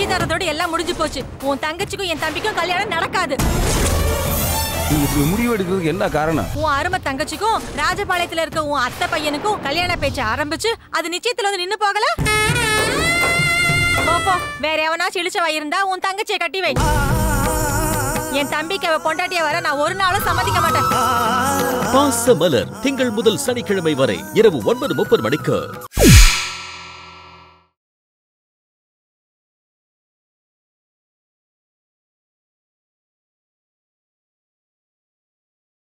நிச்சயதாரத்தோட எல்லாம் முடிஞ்சு போச்சு. உன் தங்கச்சிக்கும் என் தம்பிக்கும் கல்யாணம் நடக்காது. முடிவு எடுக்கிறதுக்கு என்ன காரணம்? உன் அருமை தங்கச்சிக்கும் ராஜபாளையத்துல இருக்க உன் அத்தை பையனுக்கும் கல்யாண பேச்சு ஆரம்பிச்சு அது நிச்சயத்துல வந்து நின்னு போகல. போப்போ, வேற எவனாச்சும் இழிச்சவா இருந்தா உன் தங்கச்சியை கட்டி வை. என் தம்பிக்கு அவ பொண்டாட்டிய வர நான் ஒரு நாளும் சம்மதிக்க மாட்டேன். பாசமலர் திங்கள் முதல் சனிக்கிழமை வரை இரவு 9:30 மணிக்கு.